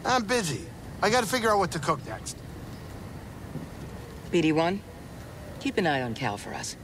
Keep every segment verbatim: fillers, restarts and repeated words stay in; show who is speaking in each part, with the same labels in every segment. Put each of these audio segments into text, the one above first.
Speaker 1: I'm busy. I gotta figure out what to cook next.
Speaker 2: B D one, keep an eye on Cal for us.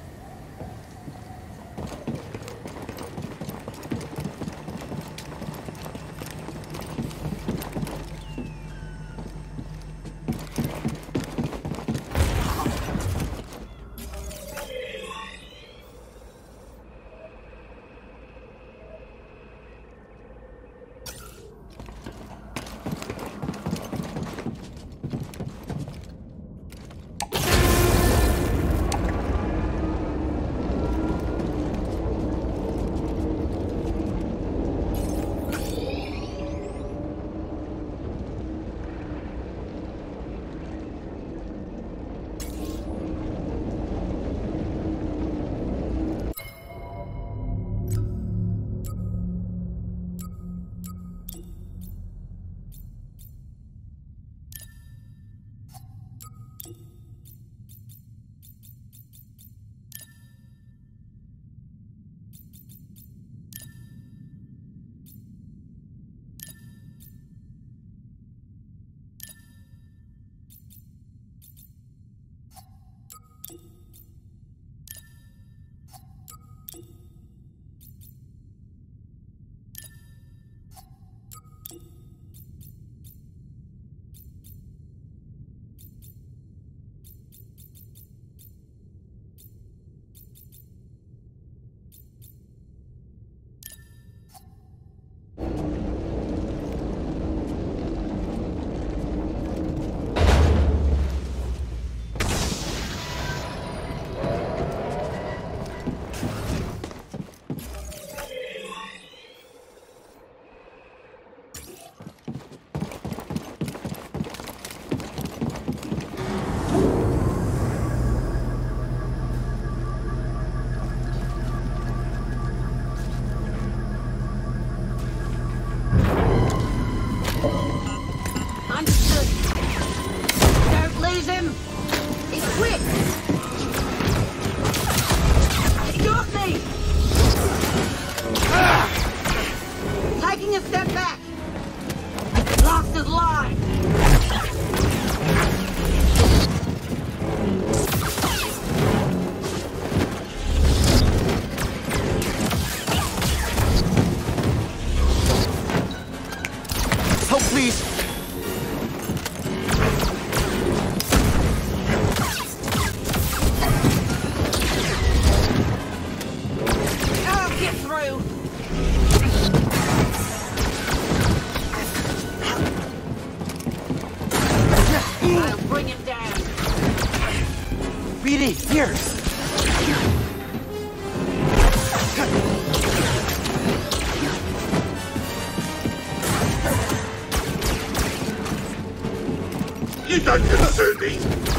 Speaker 3: You don't concern me!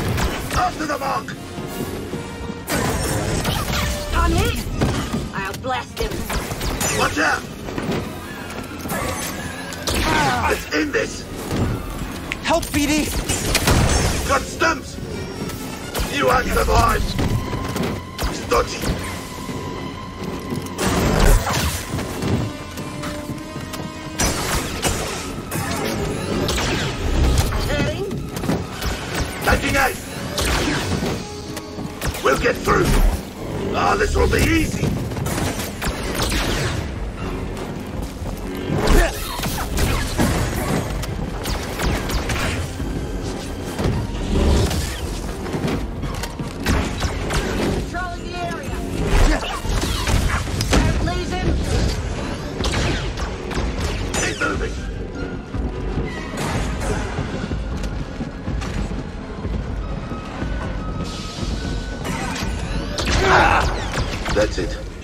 Speaker 3: After the mark!
Speaker 4: On hit! I'll blast him.
Speaker 3: Watch out! Ah, let's end this!
Speaker 5: Help, B D!
Speaker 3: Got stumps! You won't survive! It's dodgy! Taking aim! We'll get through! Ah, this will be easy!
Speaker 4: Controlling the area! Don't lose him!
Speaker 3: Keep moving! That's it.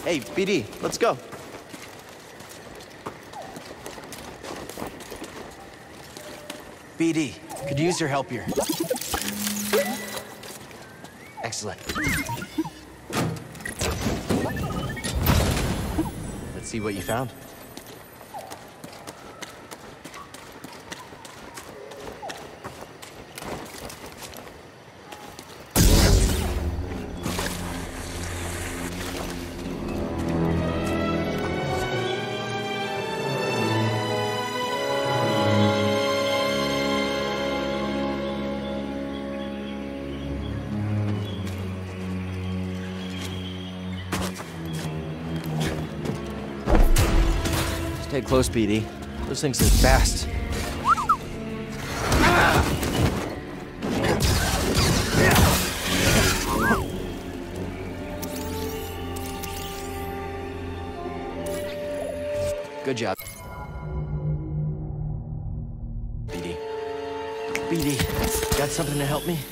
Speaker 5: Hey, B D, let's go. B D, could use your help here. Excellent. Let's see what you found. Stay close, B D. Those things are fast. Good job. B D. B D, got something to help me?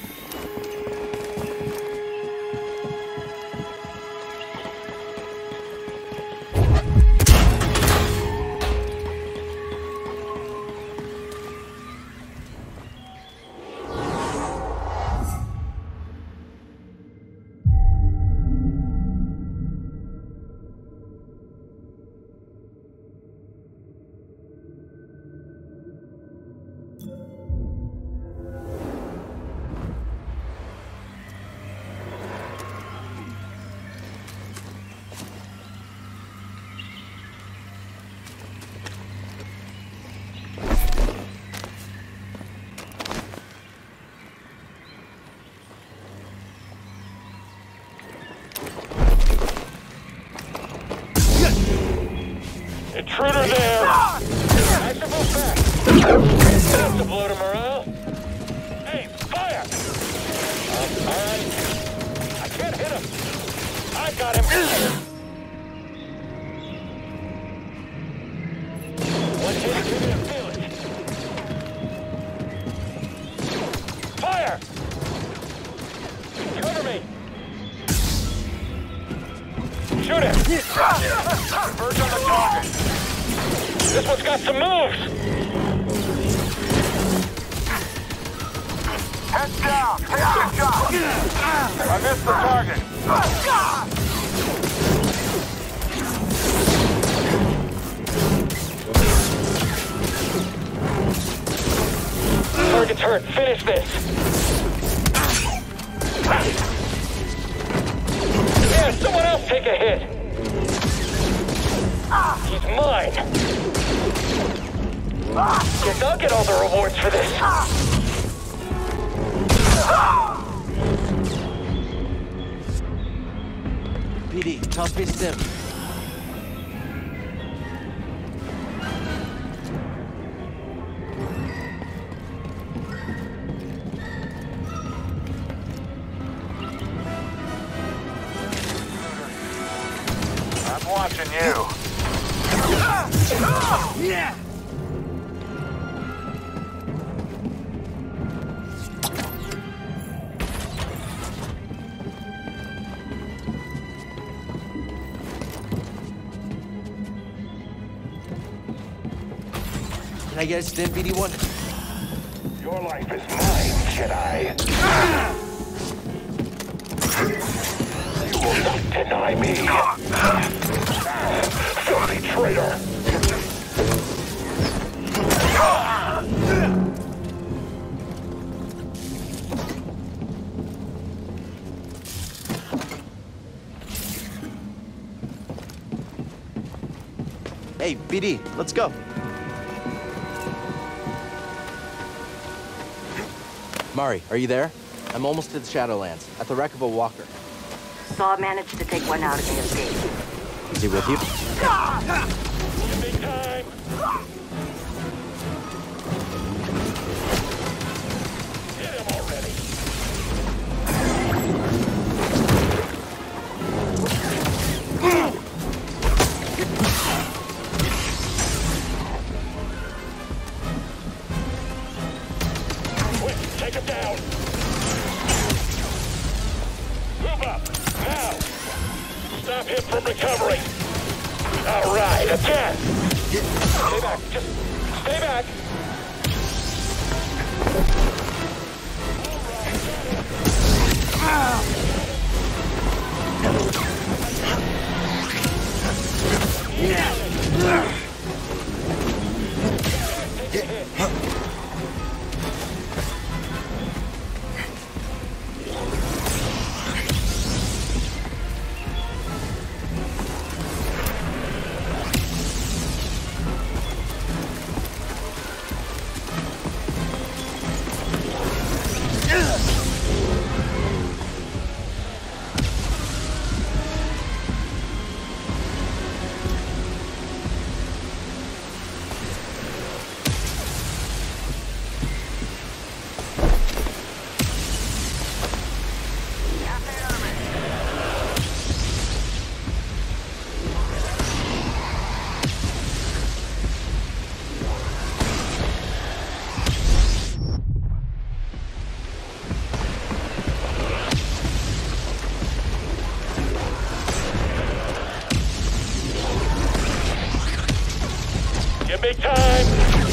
Speaker 6: Intruder there! Actionable fact! That's to blow to morale! Hey, fire! I'm fine. I can't hit him! I got him! One hit, give me a village! Fire! Cover me! Shoot him! Converge on the target! This one's got some moves! Head down! Take a shot! I missed the target! Target's hurt. Finish this! Yeah, someone else take a hit! He's mine! Guess I'll get all the rewards for this!
Speaker 5: B D, toss me stim.
Speaker 6: I'm watching you.
Speaker 1: Yeah!
Speaker 5: Can I get a stim, B D one?
Speaker 6: Your life is mine, Jedi. You will not deny me. Filthy traitor!
Speaker 5: Hey, B D, let's go. Mari, are you there? I'm almost to the Shadowlands, at the wreck of a walker.
Speaker 4: Saw managed to take one out of the escape.
Speaker 5: Is he with you?
Speaker 6: Big time! Hit him already! Quick, take him down! Move up! Now! Stop hit from recovery. All right, again. Stay back. Just stay back. Give me time.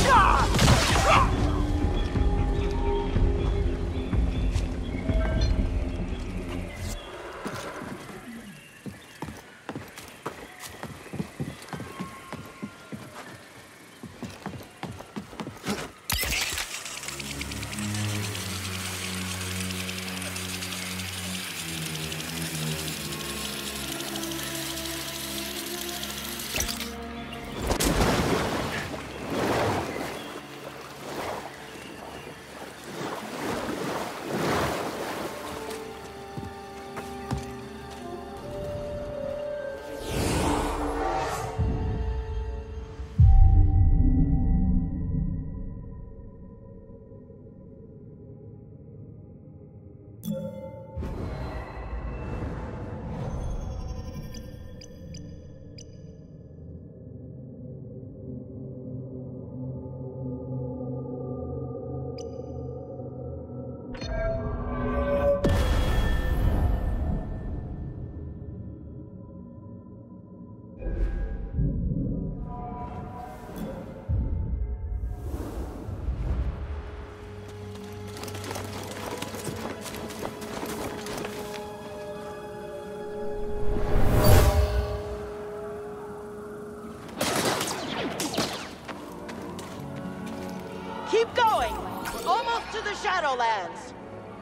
Speaker 7: Keep going! We're almost to the Shadowlands!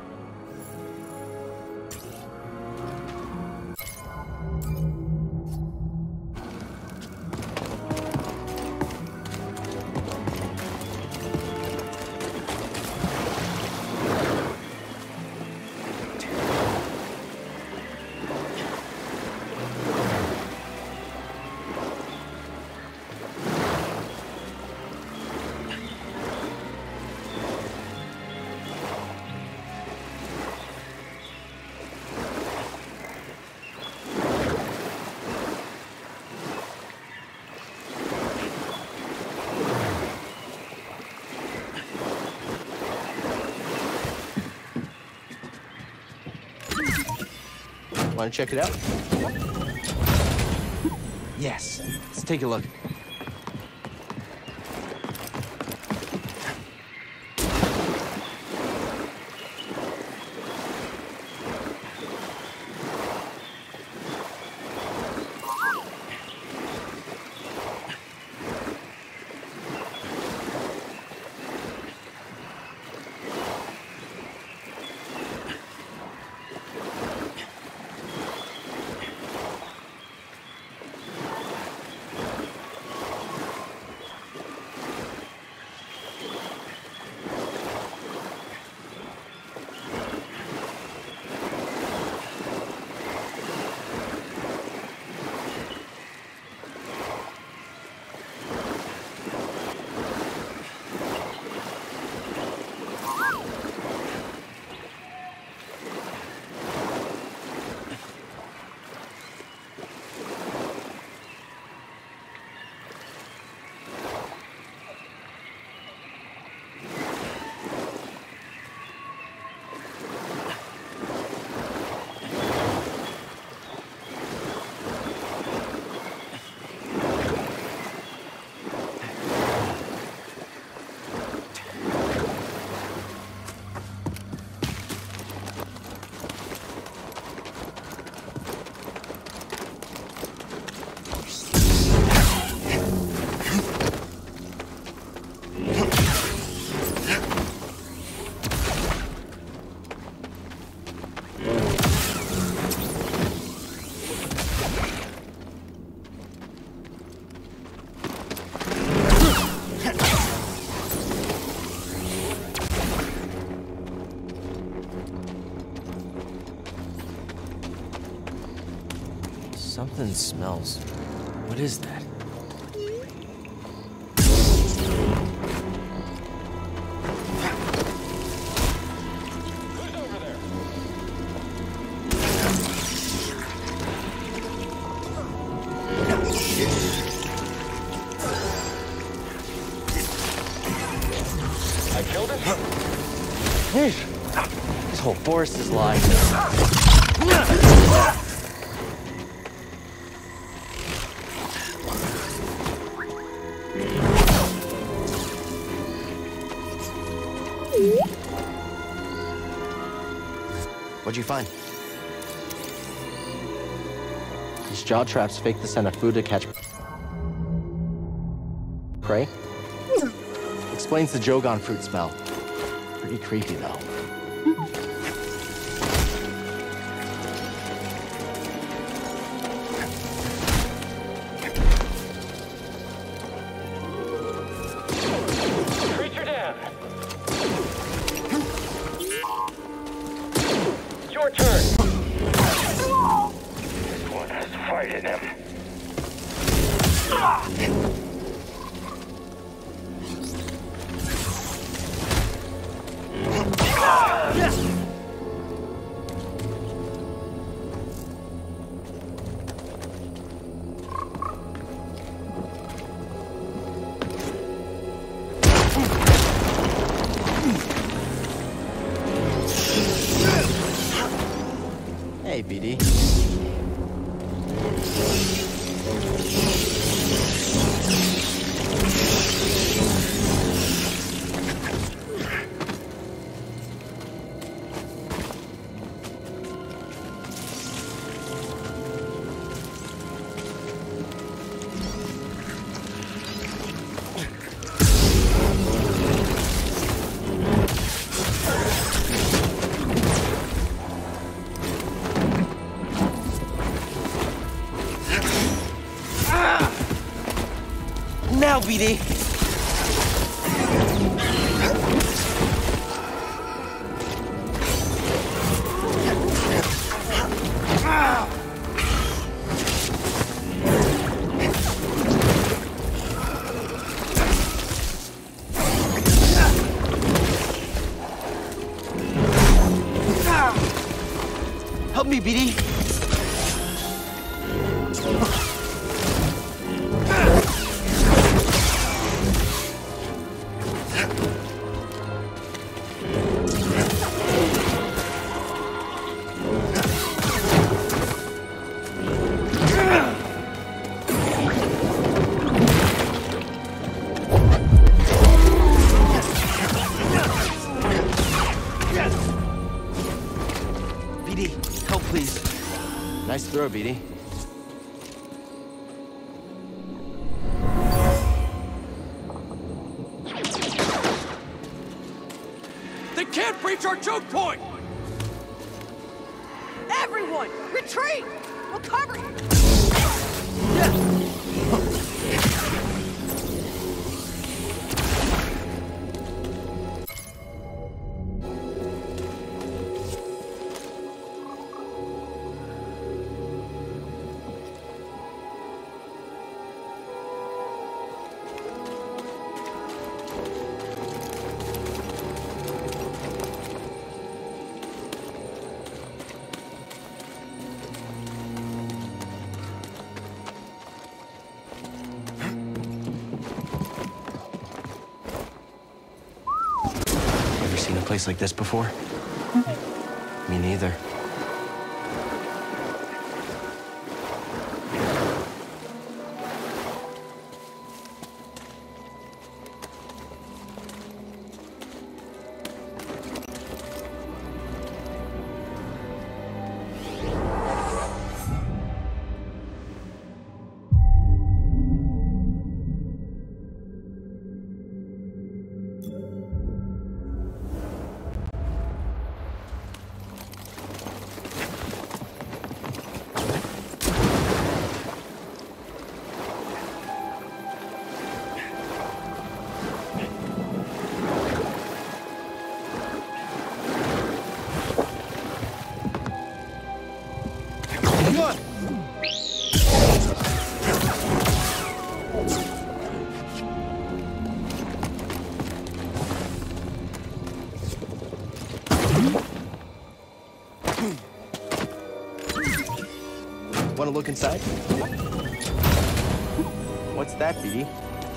Speaker 5: Want to check it out? Yes. Let's take a look. Something smells. What is that?
Speaker 6: Who's over there? I killed it?
Speaker 5: This whole forest is lying. What'd you find? These jaw traps fake the scent of food to catch prey. Explains the Jogon fruit smell. Pretty creepy, though.
Speaker 6: Creature down. Your turn. This one has fight in him.
Speaker 5: Hey, B D. Now, B D. Help me, B D. B D, help please. Nice throw, B D.
Speaker 8: They can't breach our choke point!
Speaker 7: Everyone, retreat! We'll cover you!
Speaker 5: Ever seen a place like this before? Me neither. Want to look inside? What's that, B D?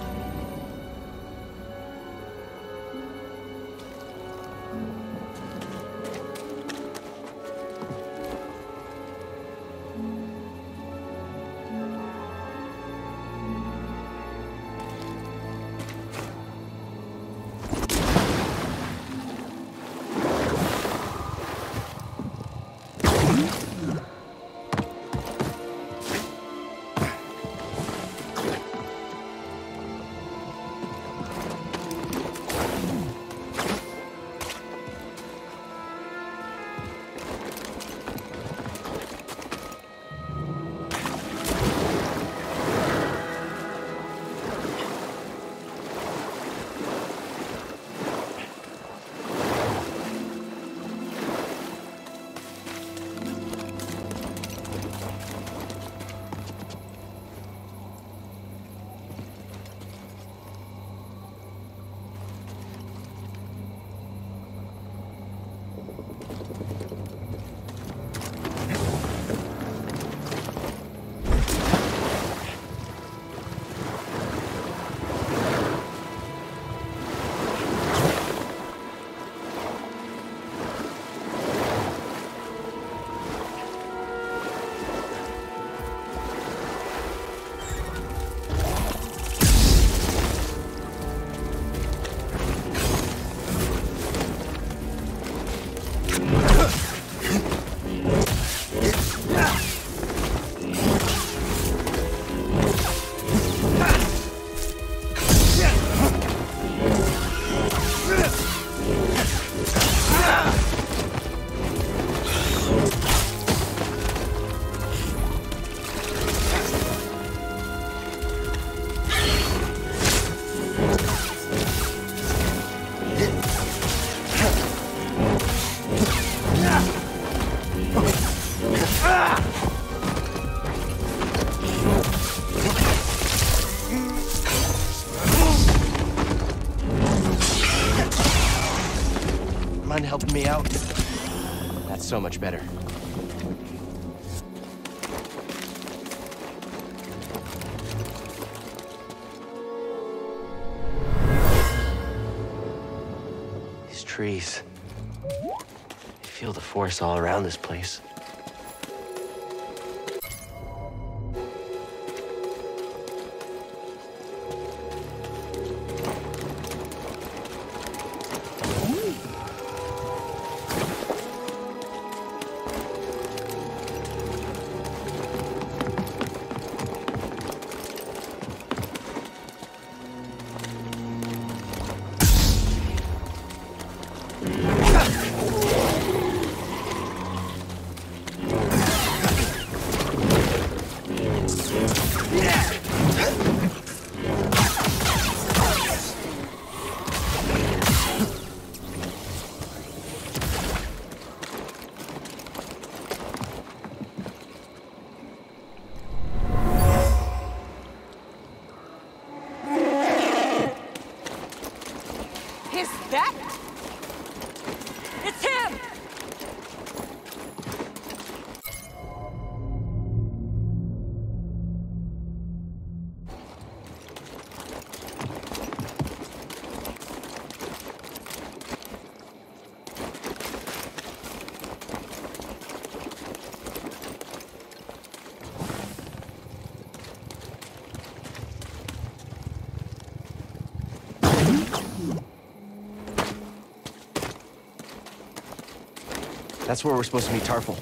Speaker 5: Mind helping me out? That's so much better. These trees. You feel the force all around this place. That's where we're supposed to meet Tarful.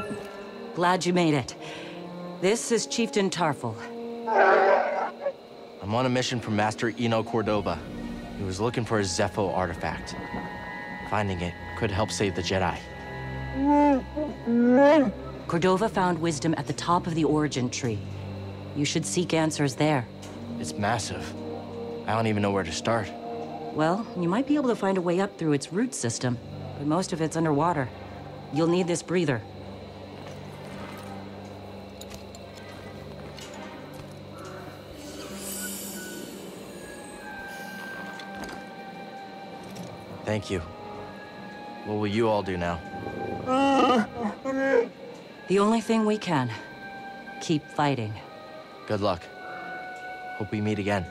Speaker 9: Glad you made it. This is Chieftain Tarful.
Speaker 5: I'm on a mission from Master Eno Cordova. He was looking for a Zepho artifact. Finding it could help save the Jedi.
Speaker 9: Cordova found wisdom at the top of the origin tree. You should seek answers there.
Speaker 5: It's massive. I don't even know where to start.
Speaker 9: Well, you might be able to find a way up through its root system, but most of it's underwater. You'll need this breather.
Speaker 5: Thank you. What will you all do now?
Speaker 9: The only thing we can. Keep fighting.
Speaker 5: Good luck. Hope we meet again.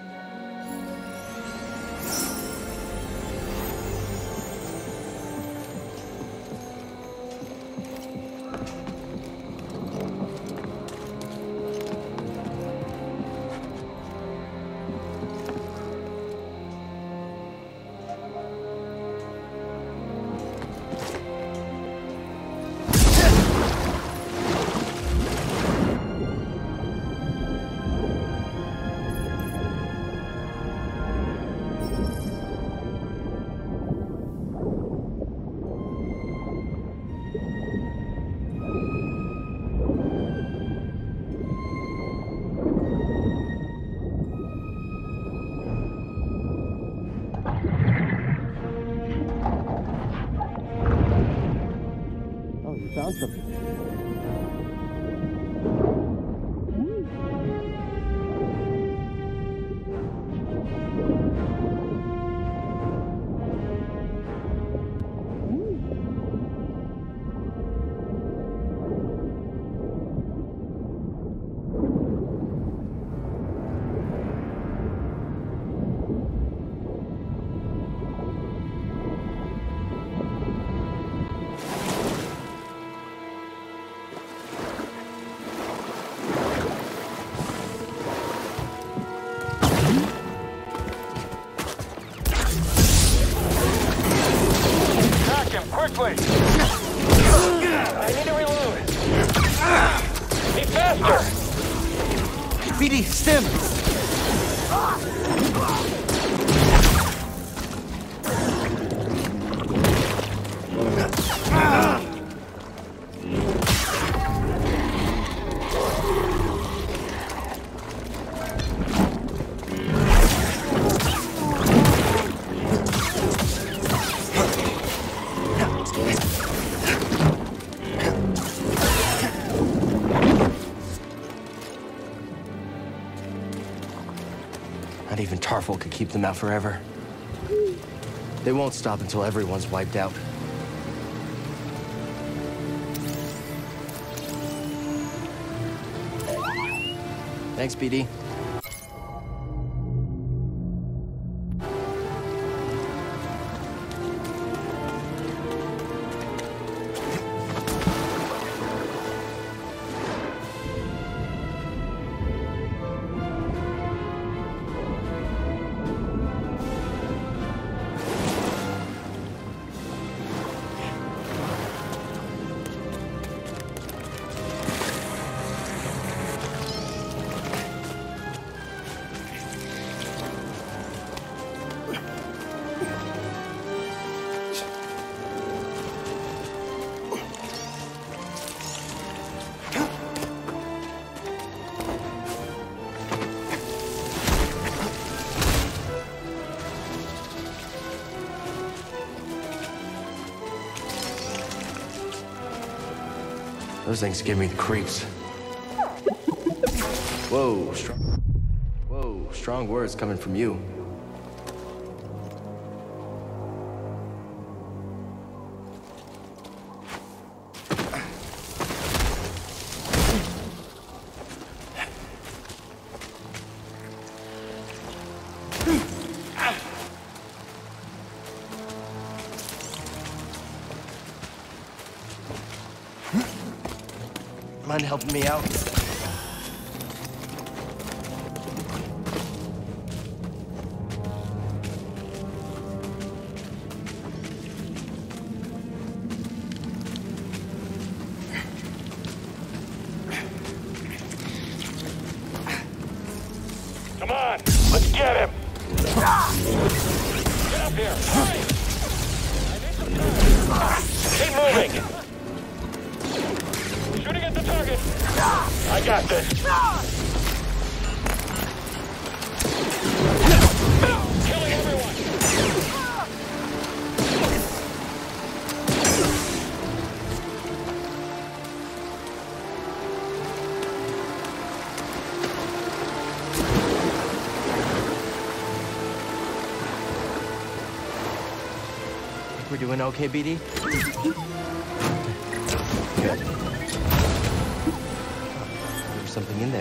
Speaker 5: Found something.
Speaker 6: Quickly! I need to reload. Be faster!
Speaker 5: B D, stim! Not even Tarful could keep them out forever. They won't stop until everyone's wiped out. Thanks, B D. Those things give me the creeps. Whoa, strong. Whoa, strong words coming from you. Mind helping me out?
Speaker 6: Come on! Let's get him! Get up here! Hurry! I need some time! Keep moving! Shooting at the target! I got this! Killing everyone!
Speaker 5: We're doing okay, B D? Good. There's something in there.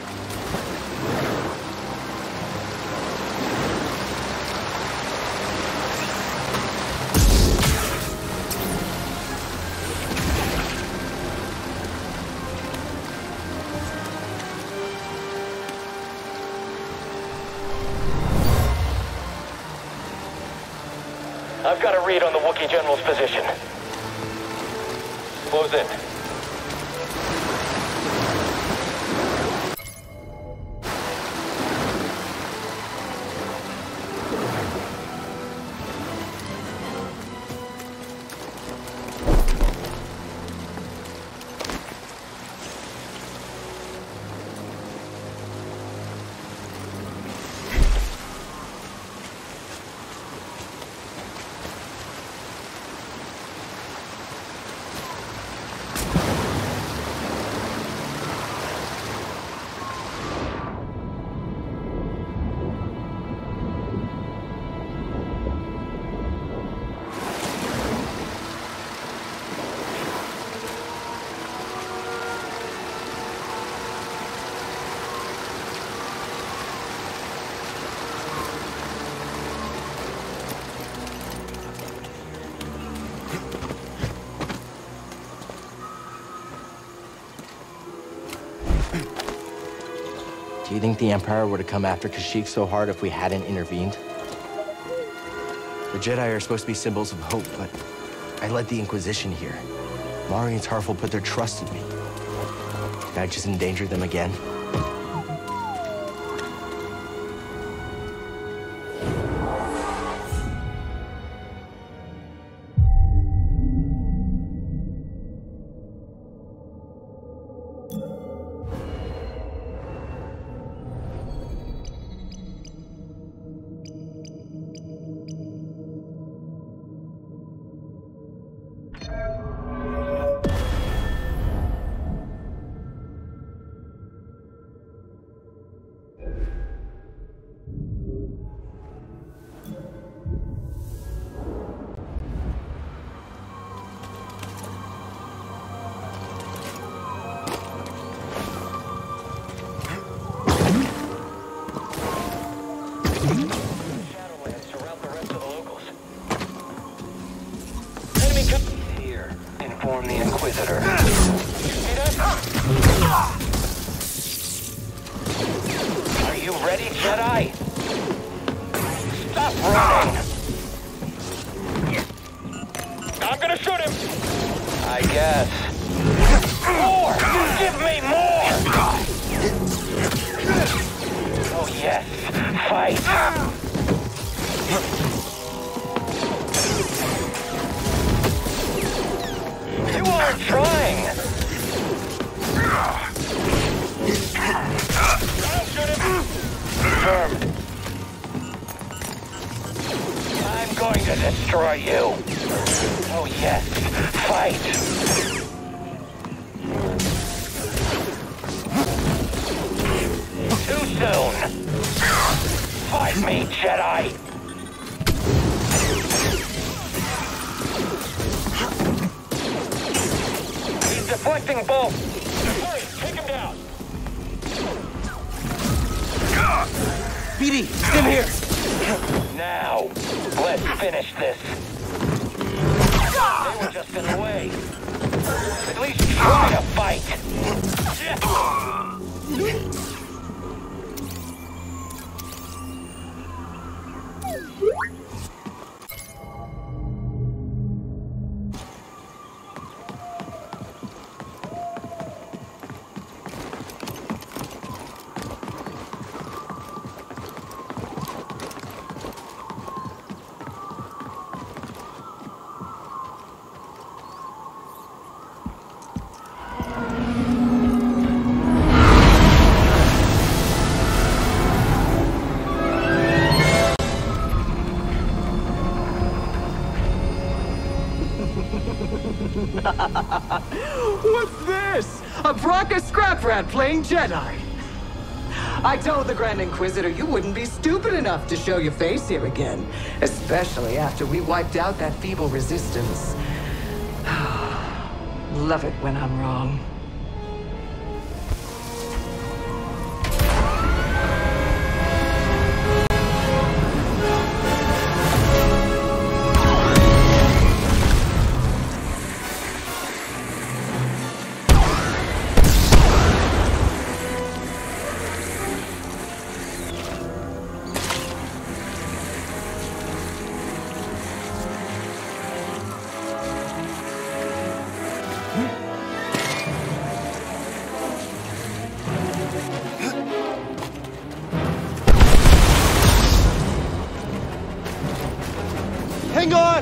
Speaker 6: I've got a read on the Wookiee General's position. Close in.
Speaker 5: Do you think the Empire would have come after Kashyyyk so hard if we hadn't intervened? The Jedi are supposed to be symbols of hope, but I led the Inquisition here. Mari and Tarful put their trust in me. Did I just endanger them again?
Speaker 6: Inform the Inquisitor. Are you ready, Jedi? Stop running! I'm gonna shoot him! I guess. More! Give me more! Oh yes, fight! You aren't trying! Confirmed. I'm going to destroy you. Oh yes, fight! Too soon! Fight me, Jedi! Deflecting bolt! Hurry, take him down!
Speaker 5: B D, stim here!
Speaker 6: Now, let's finish this. They were just in the way. At least try to fight!
Speaker 10: What's this? A Bracca scrap rat playing Jedi. I told the Grand Inquisitor you wouldn't be stupid enough to show your face here again. Especially after we wiped out that feeble resistance. Love it when I'm wrong.
Speaker 1: Hang on!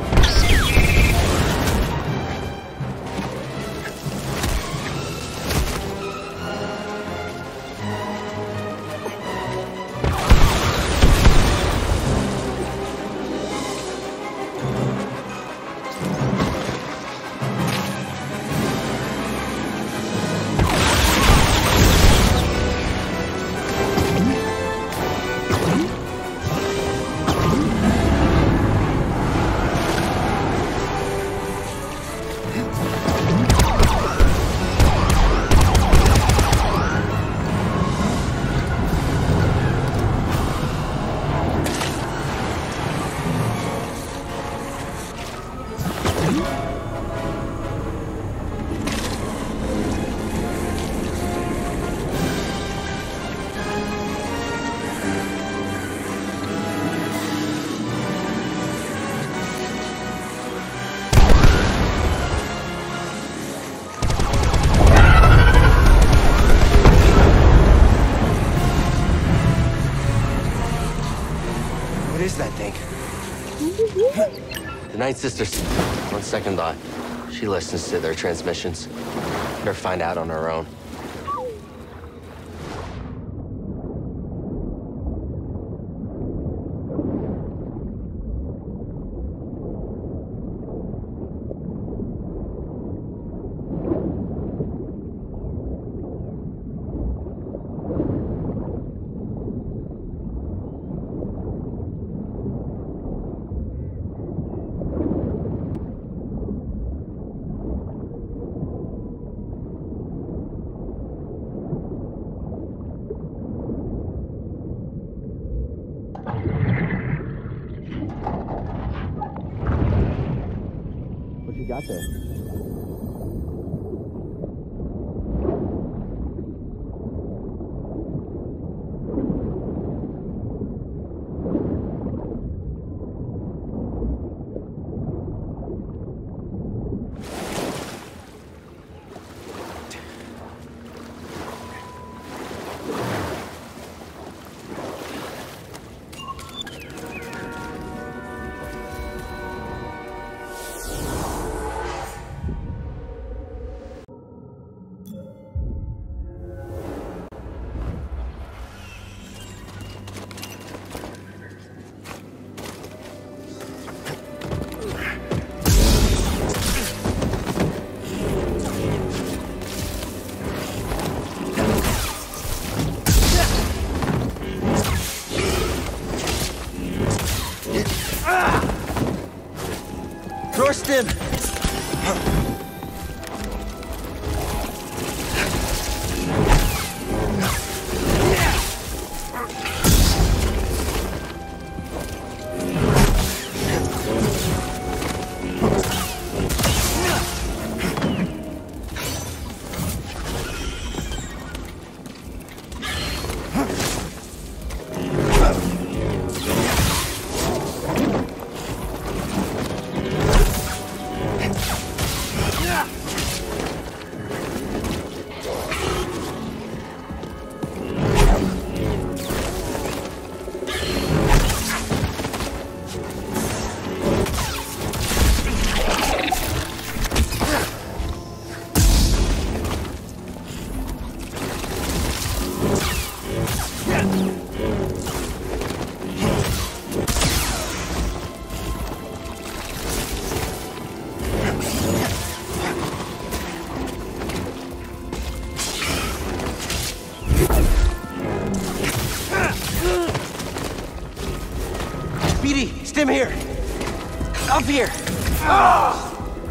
Speaker 5: What is that thing? The Night Sisters. On second thought, she listens to their transmissions. Let her find out on her own. What you got there?
Speaker 1: Thorsten!
Speaker 5: Stim here. Up here. Ah!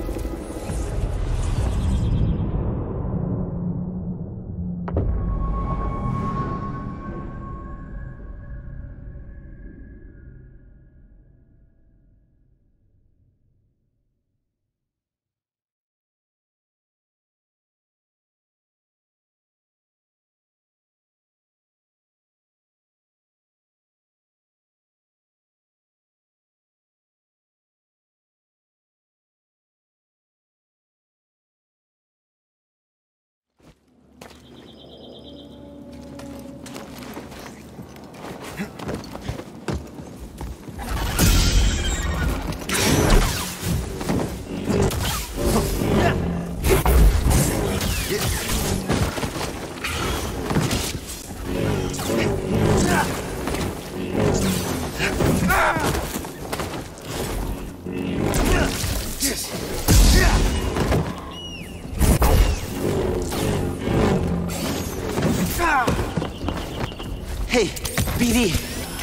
Speaker 5: Hey, B D.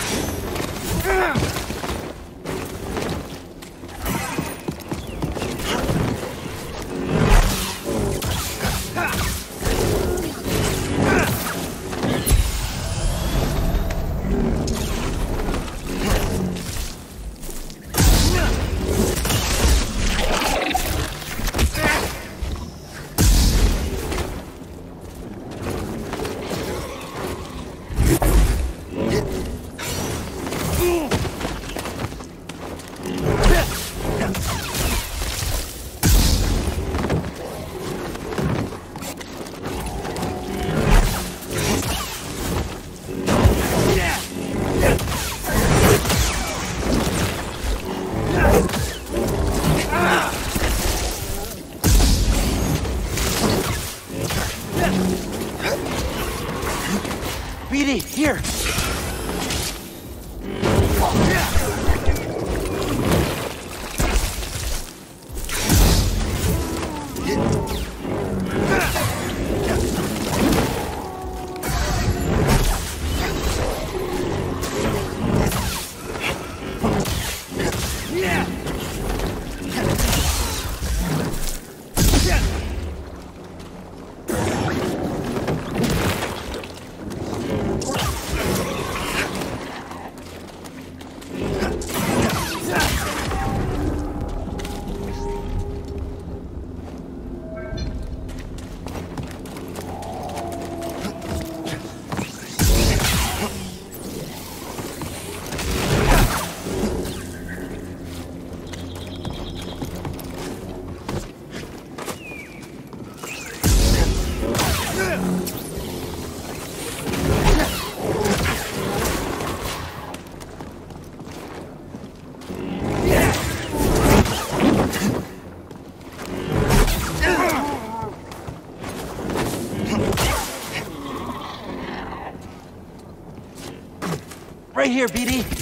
Speaker 5: B D, here! Right here, B D.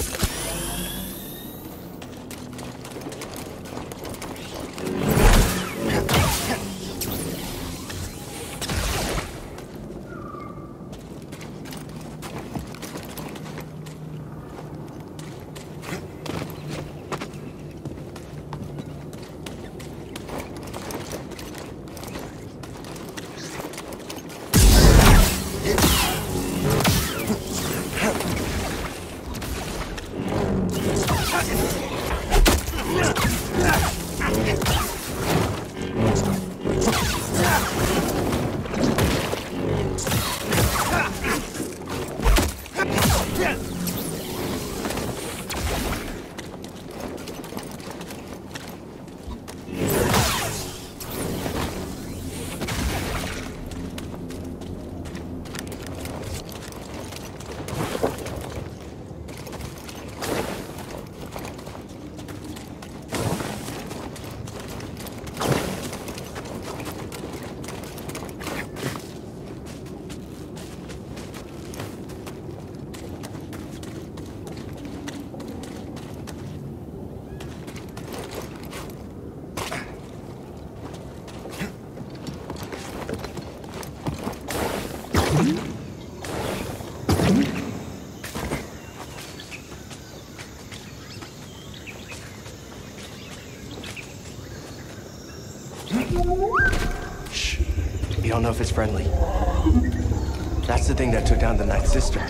Speaker 5: know if it's friendly. That's the thing that took down the Ninth Sister.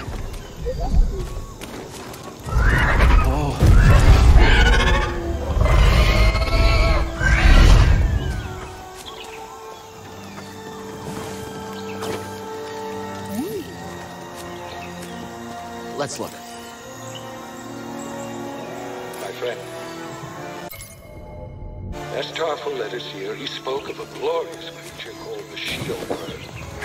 Speaker 5: Whoa. Let's look.
Speaker 11: My friend, as Tarful led us here, he spoke of a glorious creature called the Shield Bird.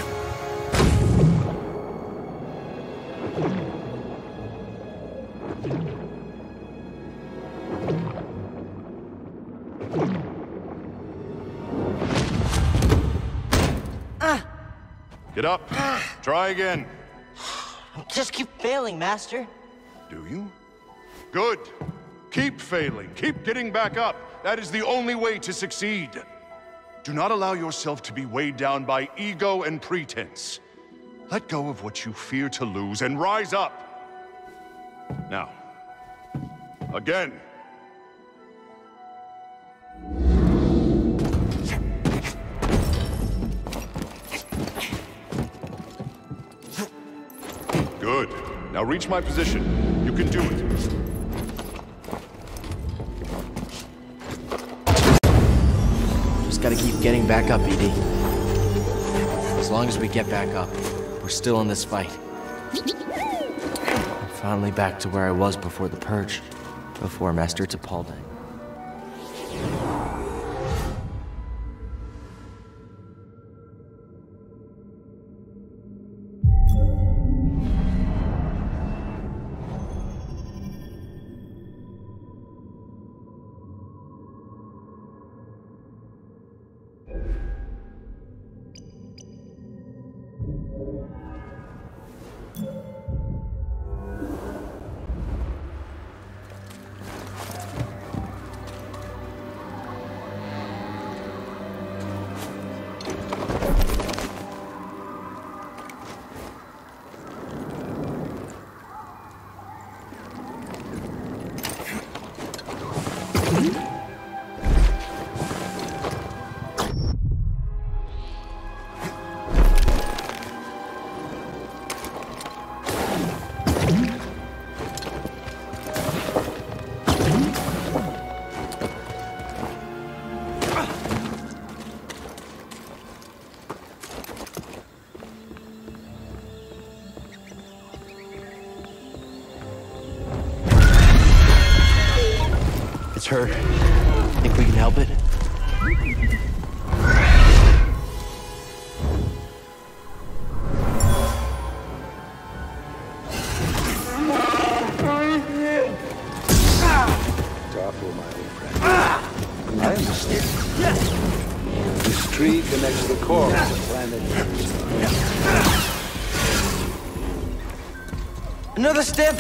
Speaker 3: Get up. Try again.
Speaker 1: Just keep failing, Master.
Speaker 3: Do you? Good. Keep failing. Keep getting back up. That is the only way to succeed. Do not allow yourself to be weighed down by ego and pretense. Let go of what you fear to lose and rise up. Now, again. Good. Now reach my position. You can do it.
Speaker 5: Just gotta keep getting back up, E D. As long as we get back up, we're still in this fight. I'm finally back to where I was before the Purge, before Master Tapaldi. It's her. Think we can help it?
Speaker 11: Tarful, my old friend. I understand. This tree connects to the core of the planet.
Speaker 1: Another step.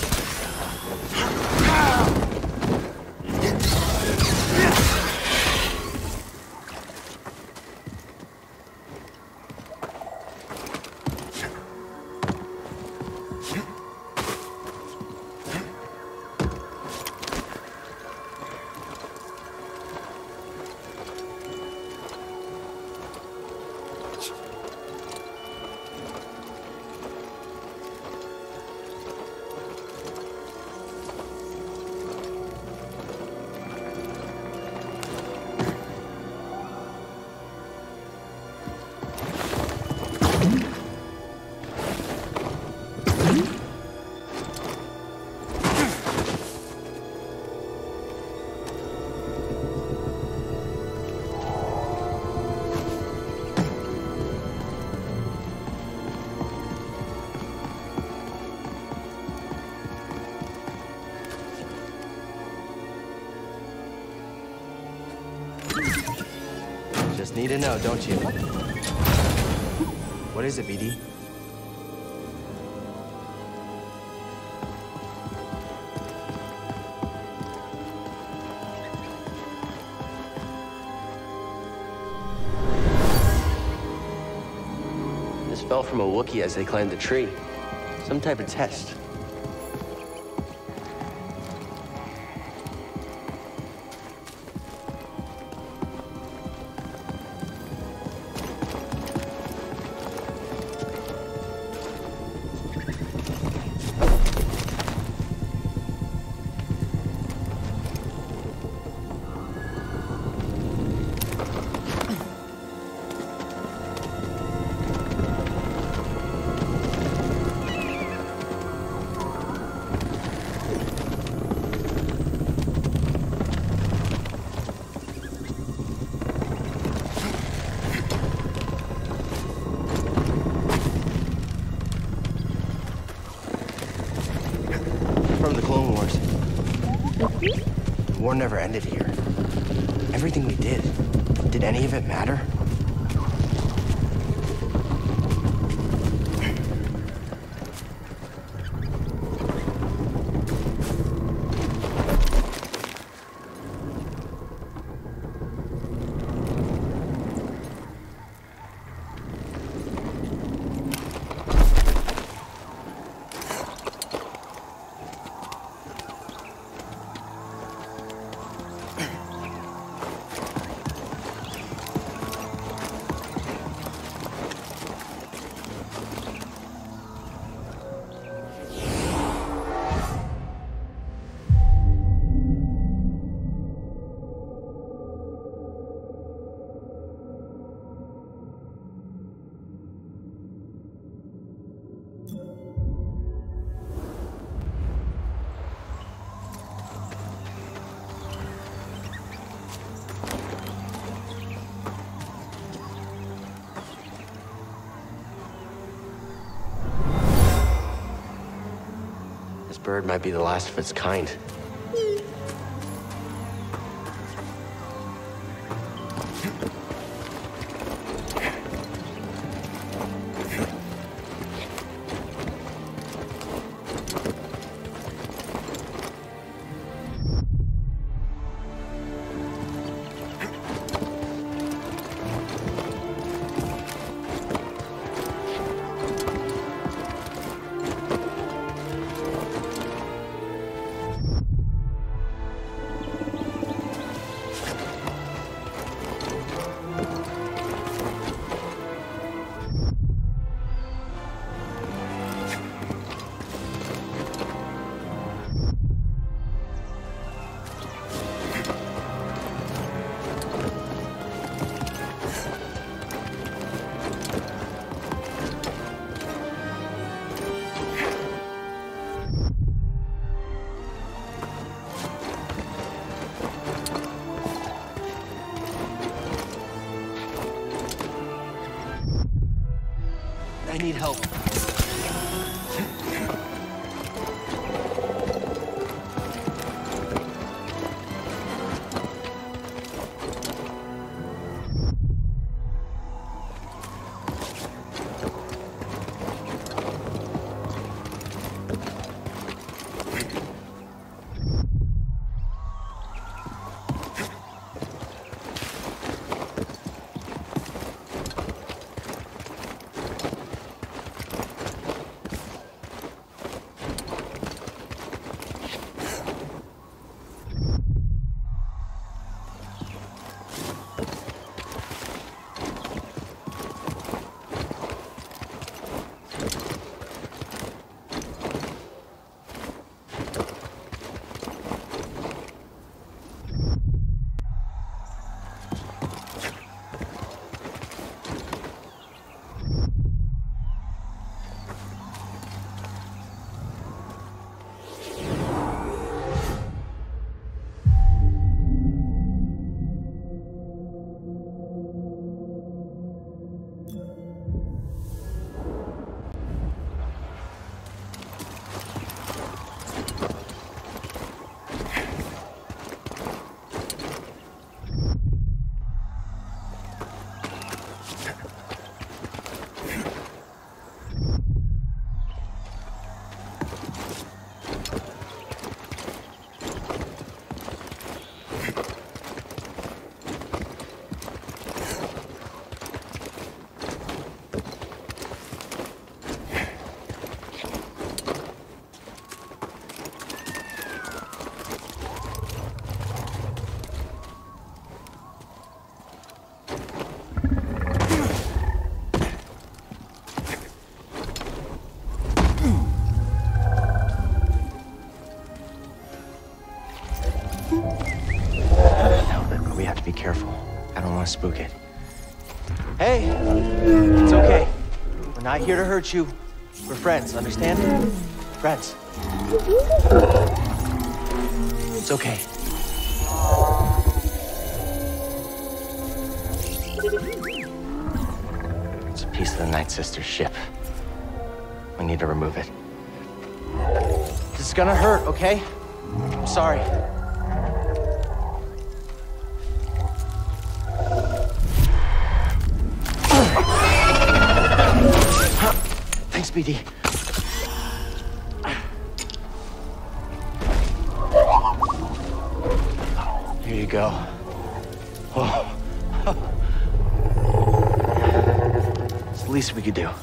Speaker 5: Just need to know, don't you? What is it, B D? This fell from a Wookiee as they climbed the tree. Some type of test. from the Clone Wars. The war never ended here. Everything we did, did any of it matter? Bird might be the last of its kind. I need help. Be careful. I don't want to spook it. Hey, it's okay. We're not here to hurt you. We're friends, understand? Friends. It's okay. It's a piece of the Night Sister's ship. We need to remove it. This is gonna hurt, okay? I'm sorry. Thanks, B D. Here you go. Oh. It's the least we could do.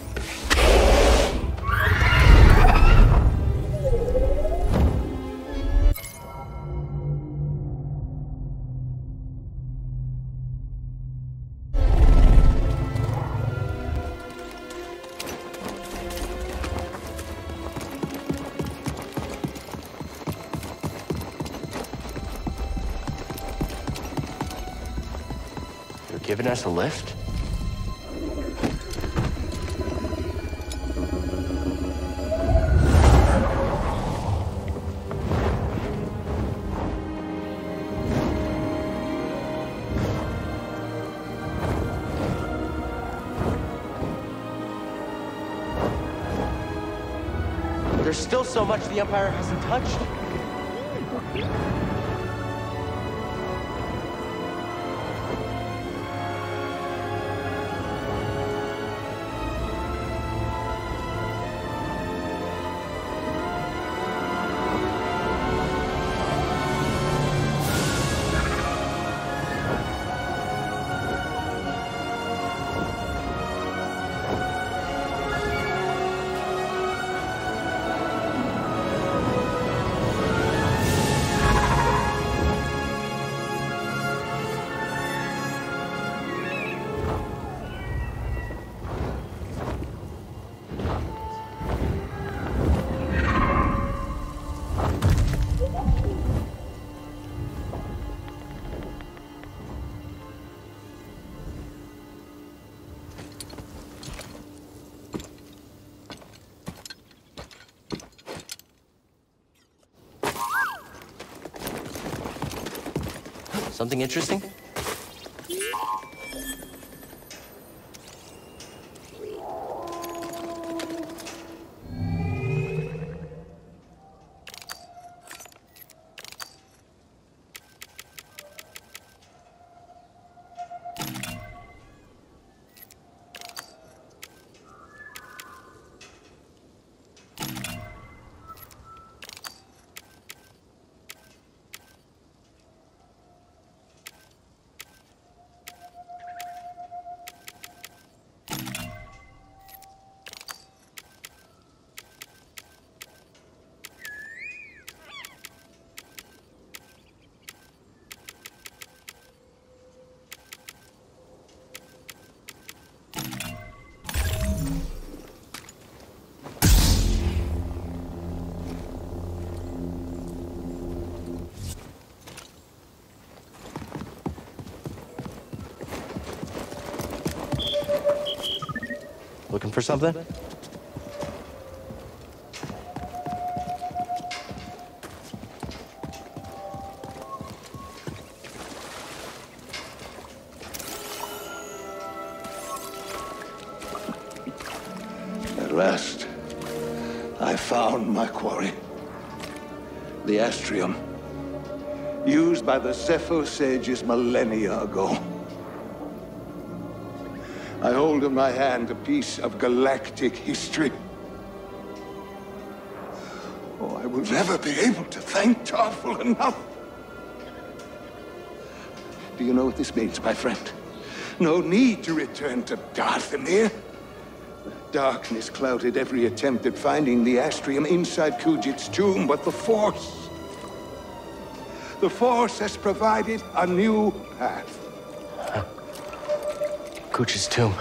Speaker 5: Giving us a lift? There's still so much the Empire hasn't touched. Something interesting? Looking for something?
Speaker 11: At last, I found my quarry. The Astrium, used by the Zepho sages millennia ago. I hold in my hand a piece of galactic history. Oh, I will never be able to thank Tarful enough. Do you know what this means, my friend? No need to return to Dathomir. Darkness clouded every attempt at finding the Astrium inside Kujet's tomb, but the Force... The Force has provided a new path.
Speaker 5: Huh. Kujet's tomb.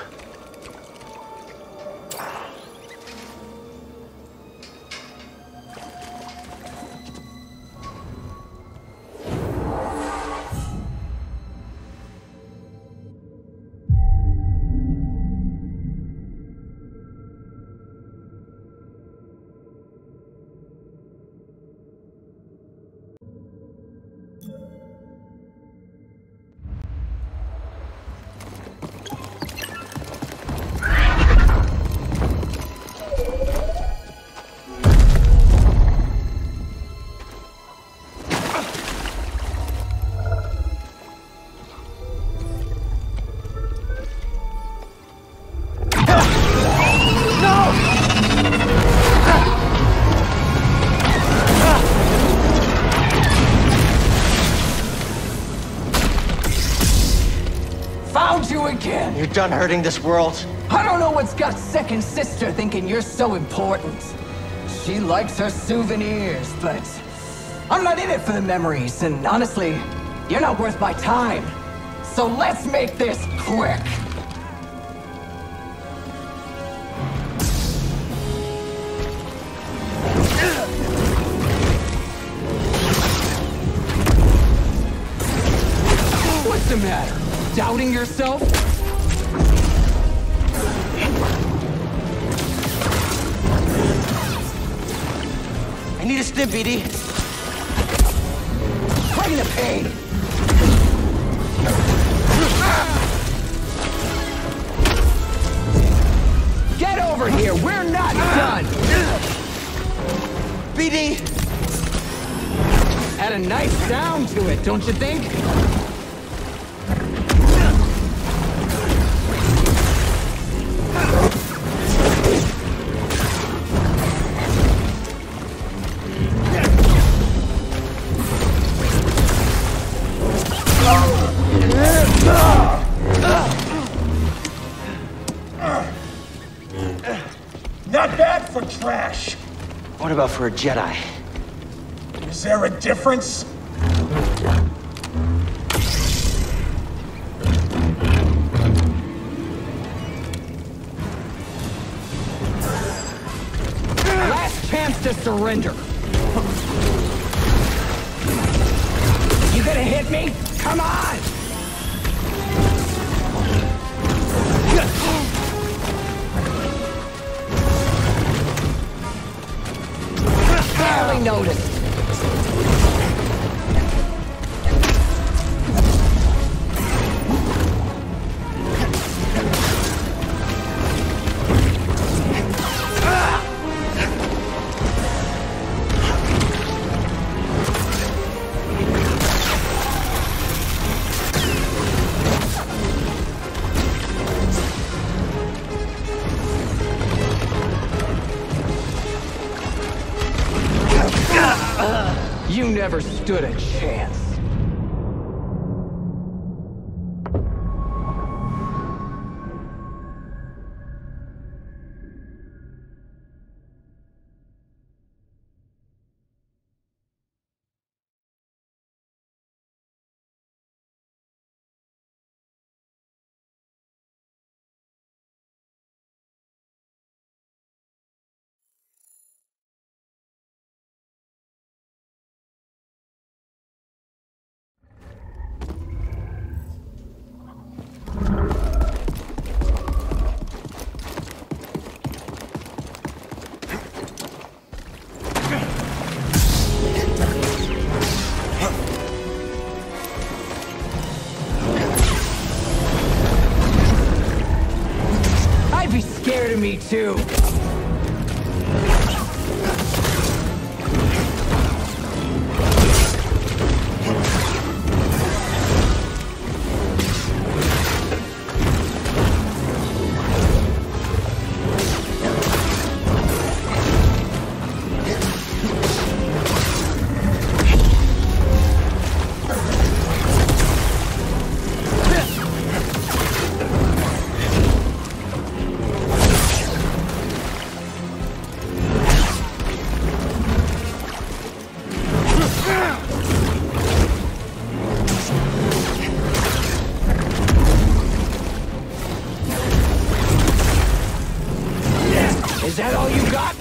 Speaker 1: you're done hurting this world?
Speaker 10: I don't know what's got second sister thinking you're so important. She likes her souvenirs, but I'm not in it for the memories, and honestly, you're not worth my time. So let's make this quick. What's the matter? Doubting yourself?
Speaker 1: I need a stim, B D.
Speaker 10: Bring the pain! Get over here! We're not done!
Speaker 1: B D!
Speaker 10: Had a nice sound to it, don't you think?
Speaker 12: Not bad for trash.
Speaker 1: What about for a Jedi?
Speaker 12: Is there a difference?
Speaker 10: Last chance to surrender. You gonna hit me? Come on! Barely noticed. You never stood a chance. I'd be scared of me too. Is that all you got?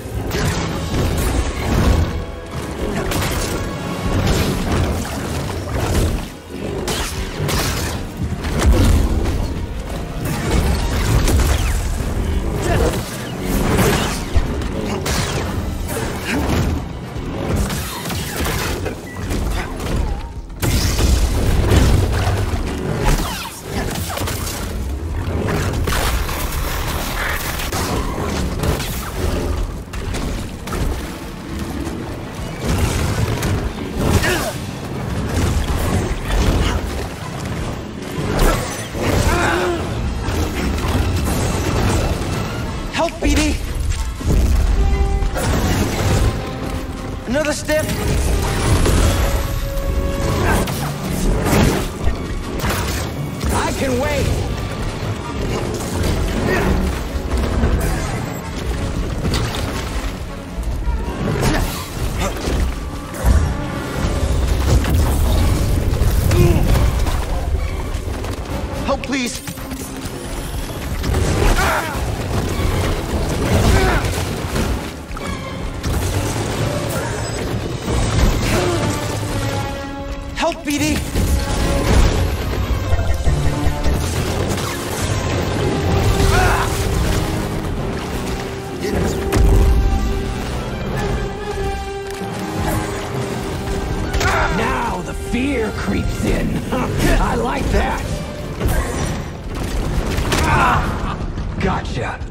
Speaker 1: Another step.
Speaker 10: I can wait.
Speaker 1: B D!
Speaker 13: Now the fear creeps in. I like that. Gotcha.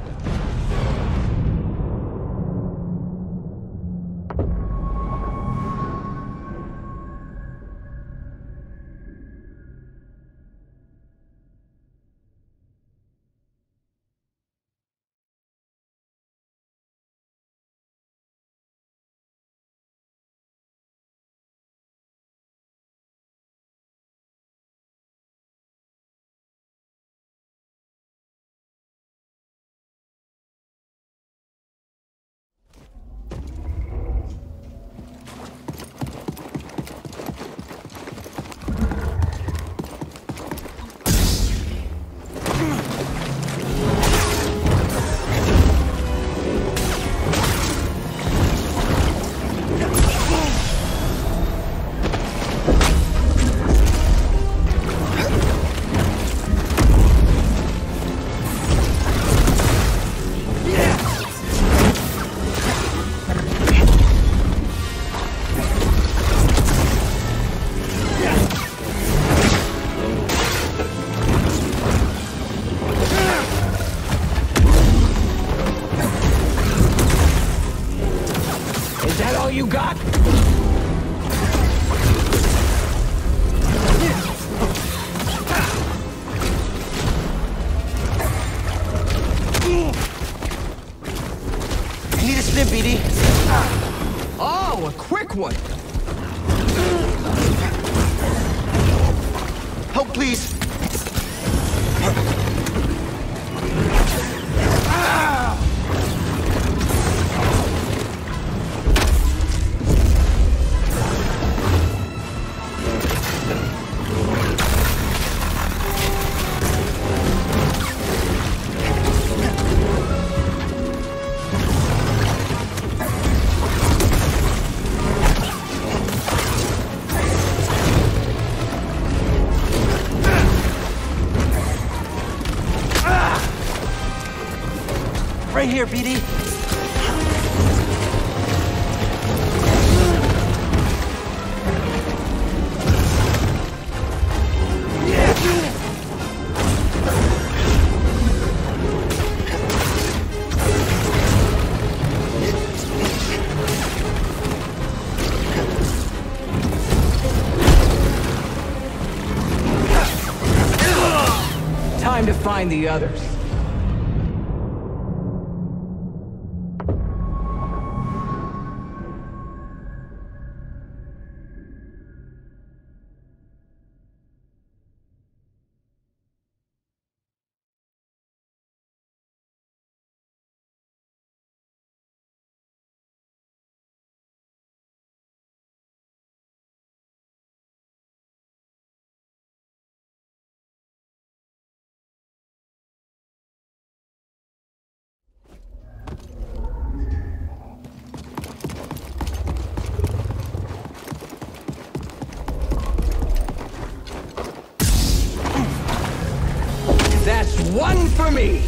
Speaker 13: You got?
Speaker 1: I need a stim, B D.
Speaker 13: Oh, a quick one.
Speaker 1: Help, please. Right here, B D.
Speaker 13: Time to find the others. That's one for me!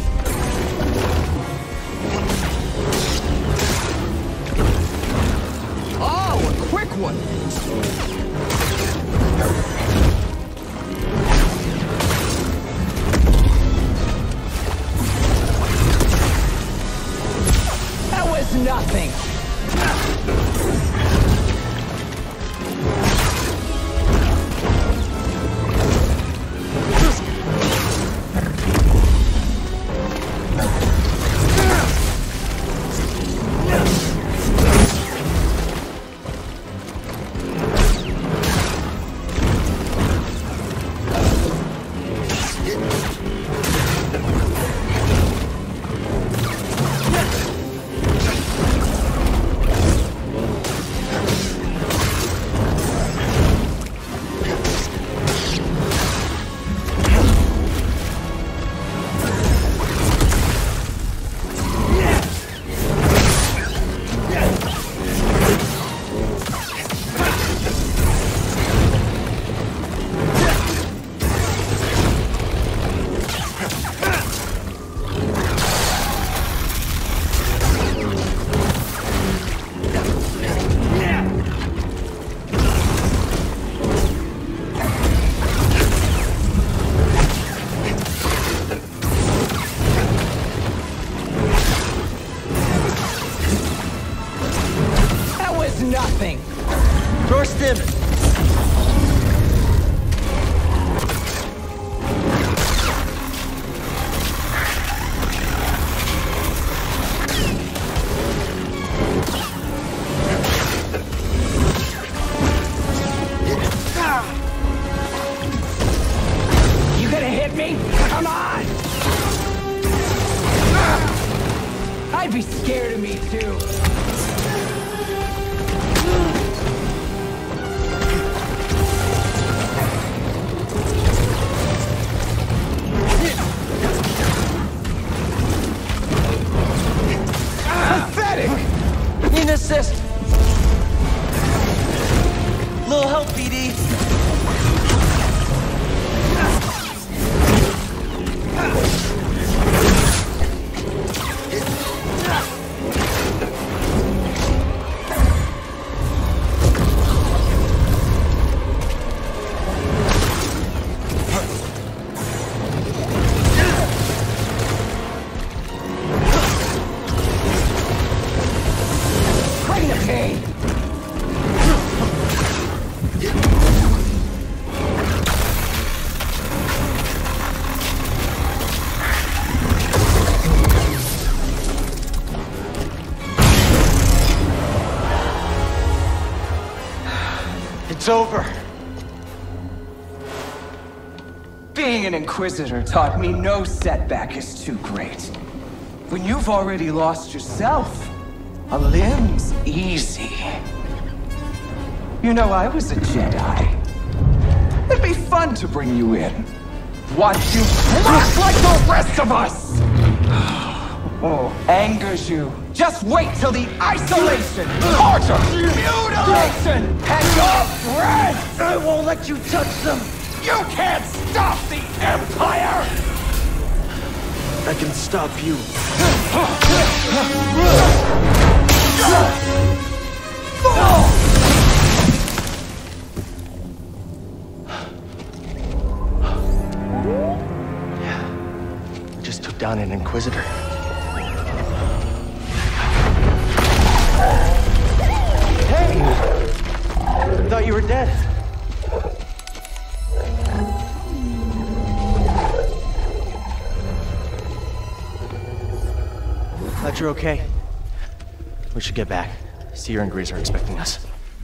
Speaker 13: Oh, a quick one! That was nothing!
Speaker 1: Throw a stim!
Speaker 13: You gonna hit me? Come on! I'd be scared of me too. Pathetic!
Speaker 1: Need an assist! Little help, B D!
Speaker 13: Bring the pain!
Speaker 1: It's over.
Speaker 10: Being an Inquisitor taught me no setback is too great. When you've already lost yourself, a limb's easy. You know, I was a Jedi. It'd be fun to bring you in. Watch you crush like the rest of us! Oh, angers you. Just wait till the isolation, torture, mutilation, and your breath!
Speaker 1: I won't let you touch them!
Speaker 10: You can't stop the Empire!
Speaker 1: I can stop you.
Speaker 5: We just took down an Inquisitor.
Speaker 1: Hey! I thought you were dead. Glad you're okay.
Speaker 5: We should get back. Cere and Grease are expecting us.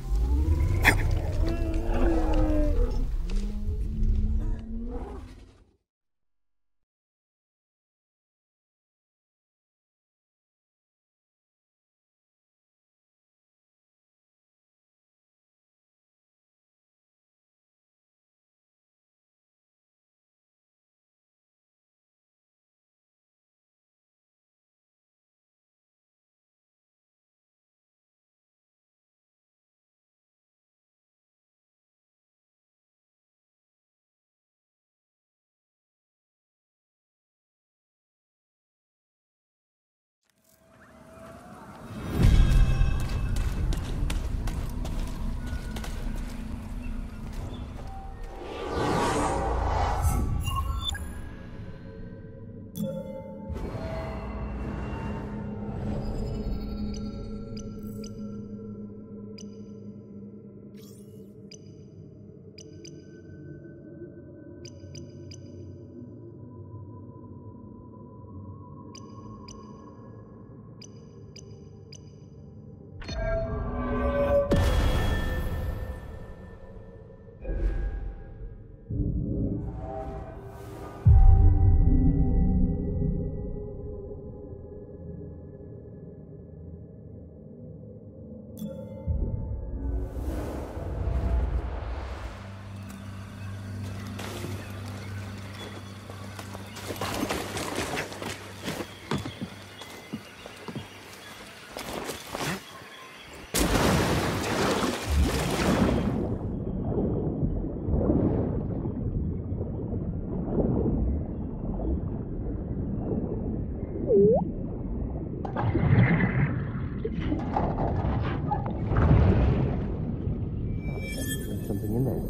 Speaker 5: Something in there.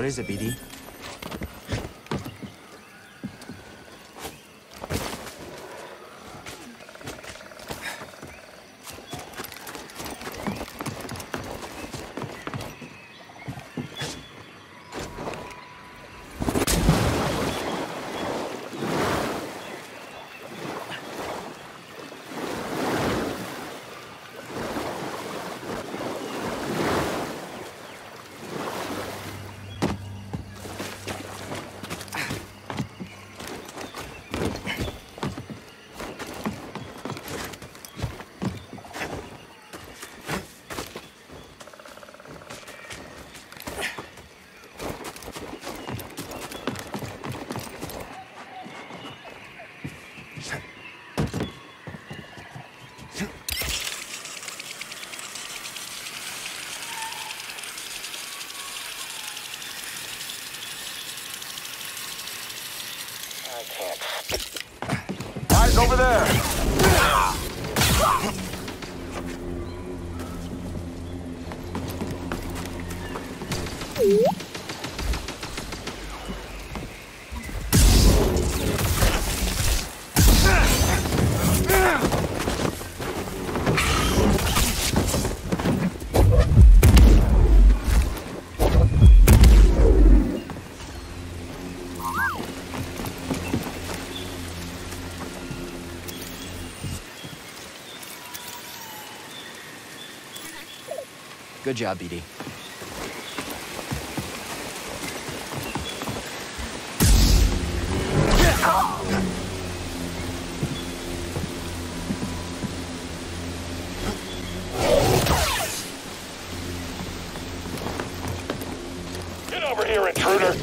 Speaker 5: What is it, B D?
Speaker 6: Eyes over there!
Speaker 5: Good job, B D.
Speaker 6: Get over here, intruder!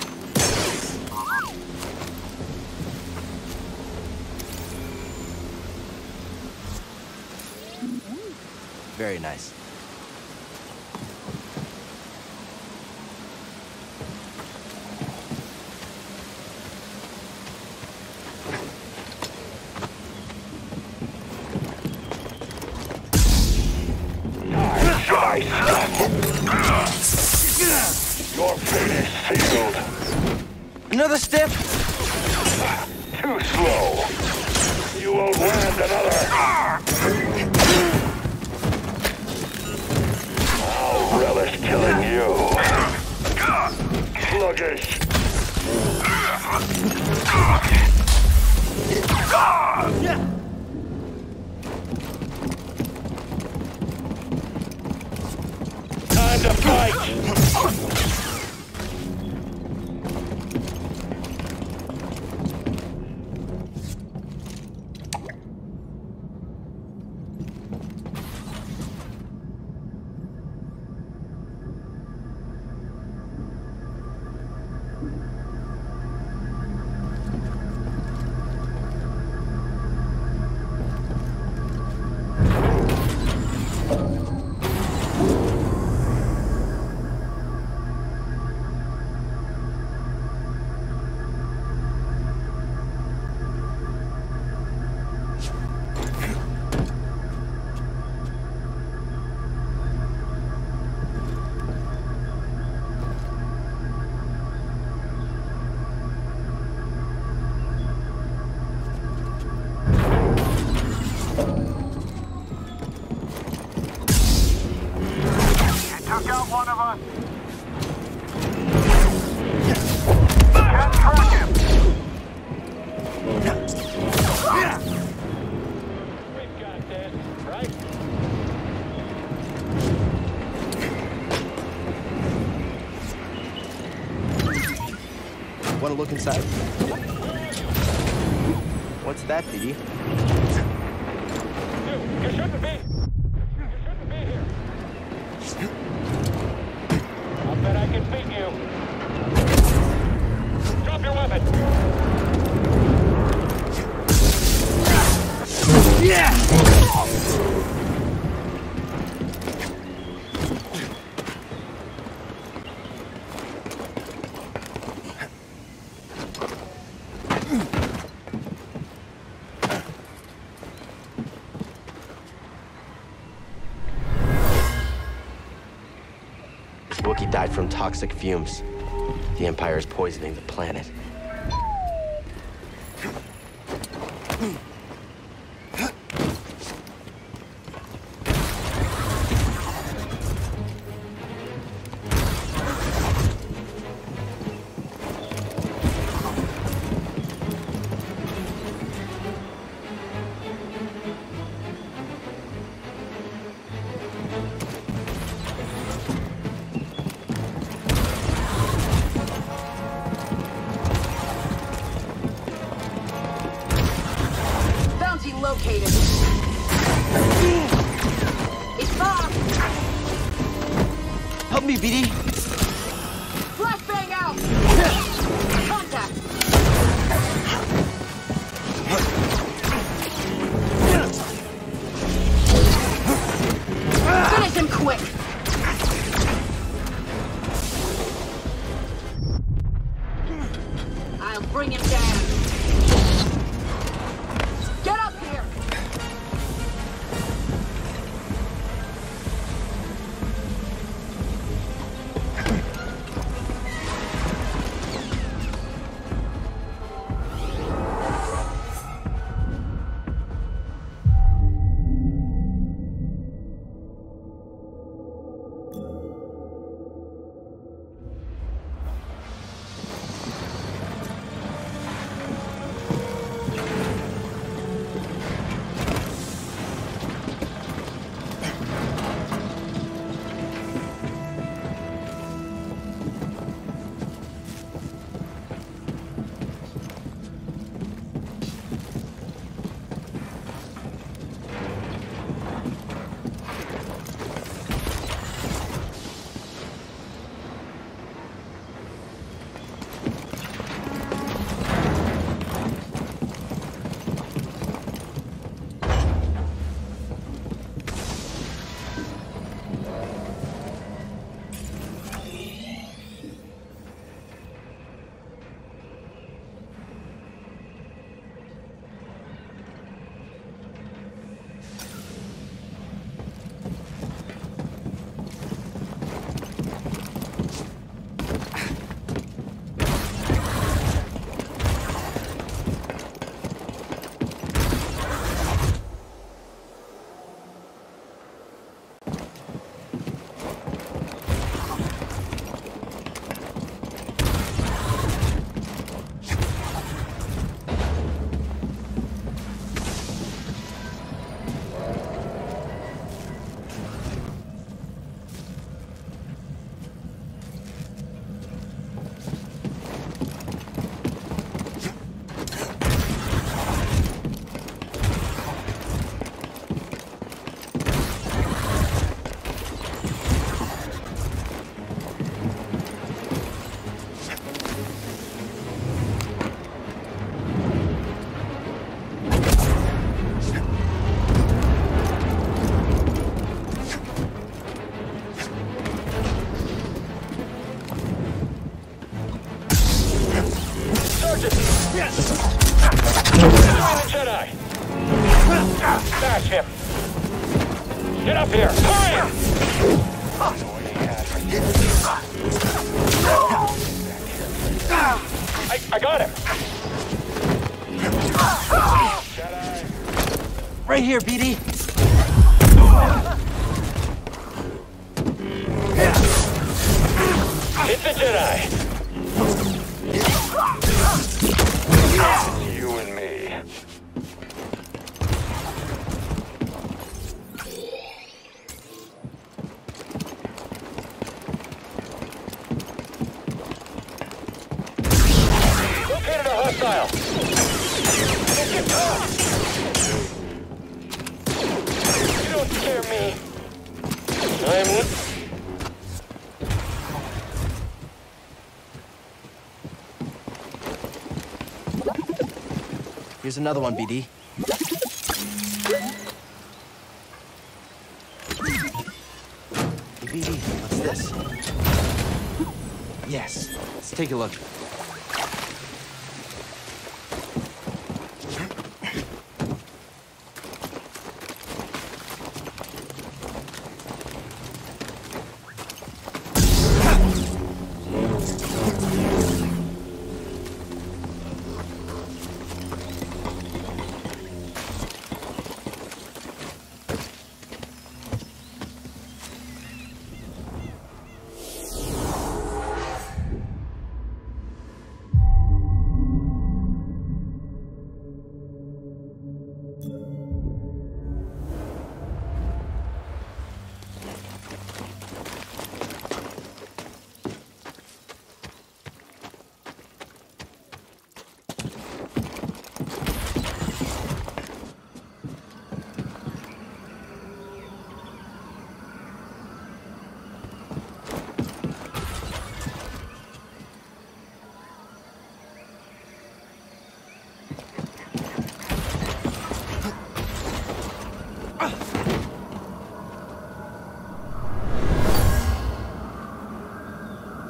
Speaker 5: Very nice.
Speaker 6: Your fate is sealed.
Speaker 5: Another step?
Speaker 6: Too slow. You won't land another. I'll relish killing you. Sluggish. Time to fight!
Speaker 1: Took out one of us. Can't track him.
Speaker 6: We've got this, right?
Speaker 5: Want to look inside? What's that, B D?
Speaker 6: You, you shouldn't be. You shouldn't be here. I'll bet I can beat you. Drop your weapon.
Speaker 8: Yeah!
Speaker 5: Wookiee died from toxic fumes. The Empire is poisoning the planet.
Speaker 14: Located. It's far.
Speaker 5: Help me, B D.
Speaker 14: Flashbang out. Contact. Finish him quick. I'll bring him down. Get up here!
Speaker 6: Jedi! Smash him! Get up here! Hurry! I, I got him! Jedi!
Speaker 5: Right here, B D!
Speaker 6: Hit the Jedi! You and me. Located a hostile. Don't get caught. You don't scare me. I'm...
Speaker 5: Here's another one, B D. Hey, B D, what's this? Yes, let's take a look.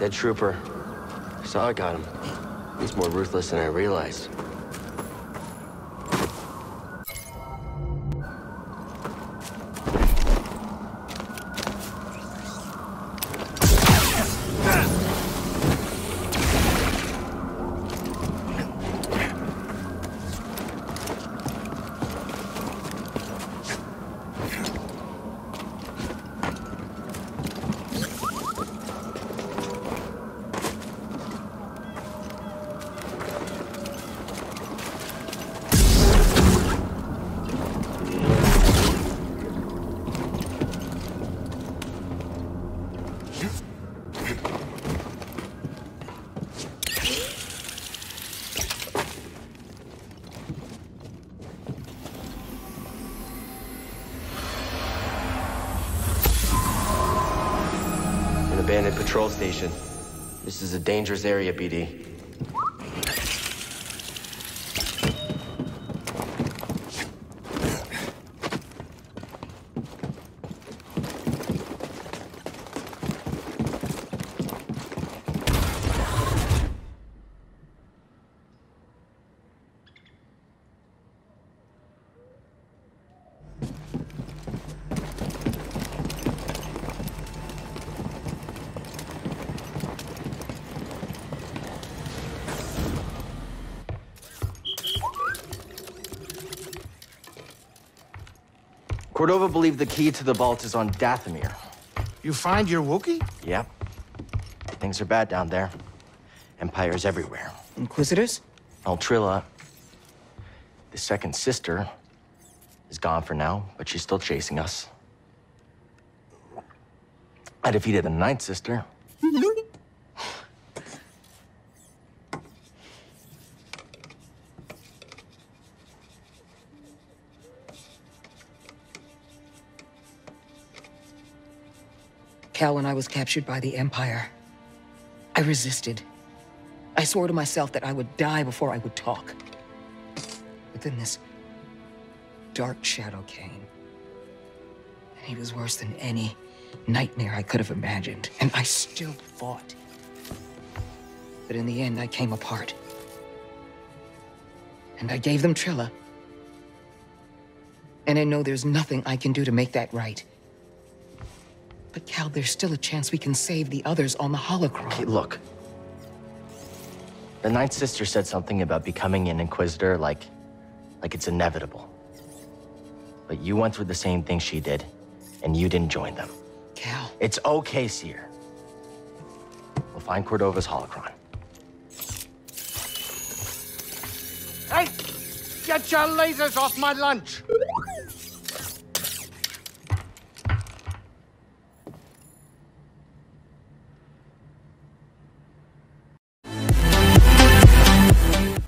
Speaker 5: Dead trooper. Saw I got him. He's more ruthless than I realized. Abandoned patrol station. This is a dangerous area, B D. Cordova believed the key to the vault is on Dathomir.
Speaker 15: You find your Wookiee?
Speaker 5: Yep. Things are bad down there. Empires everywhere.
Speaker 2: Inquisitors?
Speaker 5: Altrilla. The second sister is gone for now, but she's still chasing us. I defeated the ninth sister.
Speaker 2: Cal, when I was captured by the Empire, I resisted. I swore to myself that I would die before I would talk. But then this dark shadow came. And he was worse than any nightmare I could have imagined. And I still fought. But in the end, I came apart. And I gave them Trilla. And I know there's nothing I can do to make that right. But Cal, there's still a chance we can save the others on the holocron.
Speaker 5: Okay, look. The Ninth Sister said something about becoming an Inquisitor like... like it's inevitable. But you went through the same thing she did, and you didn't join them.
Speaker 2: Cal.
Speaker 5: It's okay, Cere. We'll find Cordova's holocron.
Speaker 15: Hey! Get your lasers off my lunch!